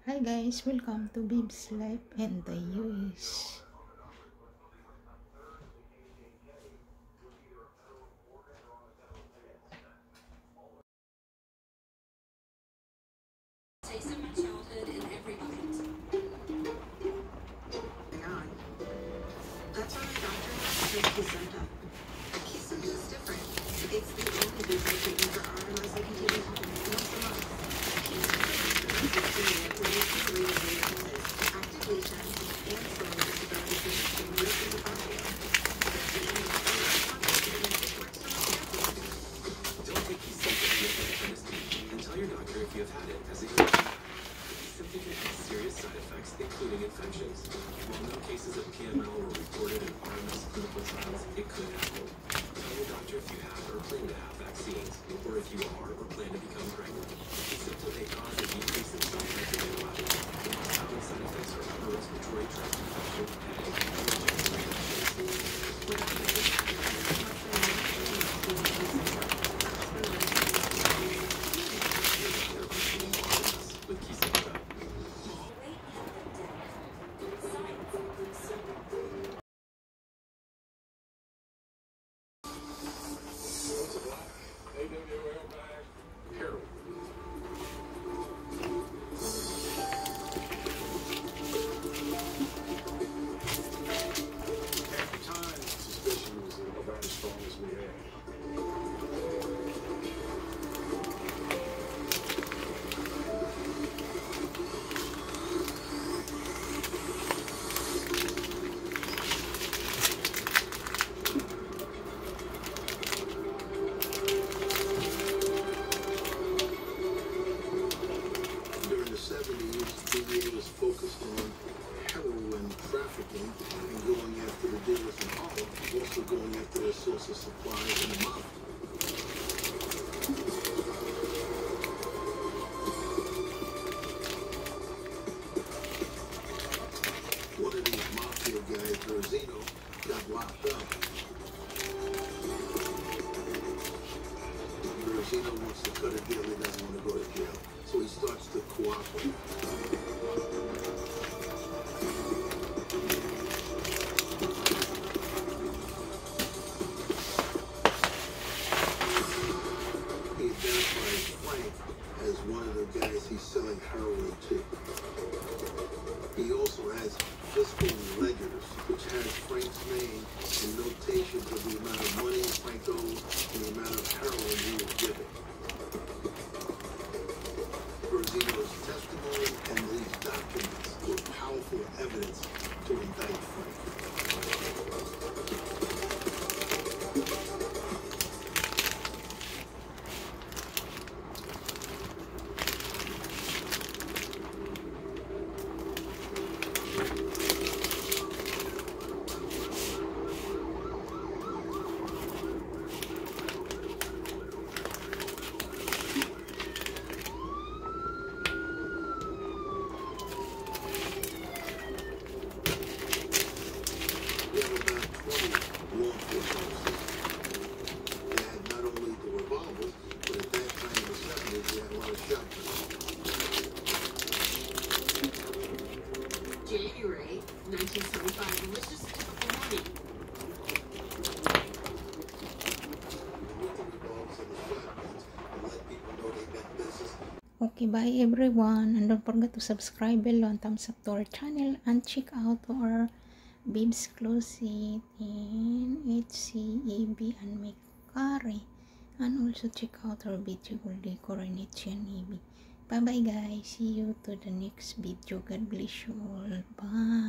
Hi guys, welcome to Bib's Life and the US. Taste of my childhood in every bite. God. That's why my doctor says Kizenta. Kizenta is different. It's the only business treatment for RMS I can take once a month. Activation and slowing antibiotics in most of the body. Don't take Kizenta to your dentist and tell your doctor if you have had it as a Kizenta can have serious side effects, including infections. While no cases of PML were reported in RMS clinical trials, it could happen. Tell your doctor if you have or plan to have vaccines, or if you are or plan to become pregnant. Kizenta may cause a decrease in some types of antibodies. The most common side effects are upper respiratory tract infection, headache, and allergic reactions. With Kizenta. Heroin. At the time, suspicion was about as strong as we had. During the 70s, DEA was focused on heroin trafficking and going after the dealers in Harlem, also going after their source of supplies in the mafia. One of these mafia guys, Verzino, got locked up. Verzino wants to cut a deal, he doesn't want to go to jail, so he starts to cooperate. He identifies Frank as one of the guys he's selling heroin to. He also has fiscal ledgers, which has Frank's name and notations of the amount of money Frank owed and the amount of heroin he was given. Verzino's testimony and these documents were powerful evidence to indict Frank. We have about 20 law enforcement officers. They had not only the revolvers, but at that time in the 70s, we had a lot of shotguns. January 1975. It was just a typical morning. With the revolvers and the shotguns, and let people know they meant business. Okay, bye everyone, and don't forget to subscribe below and thumbs up to our channel and check out our Bib's Closet in HCEB and make curry, and also check out our beautiful decor in HCEB. Bye bye guys, see you to the next video. God bless you all. Bye.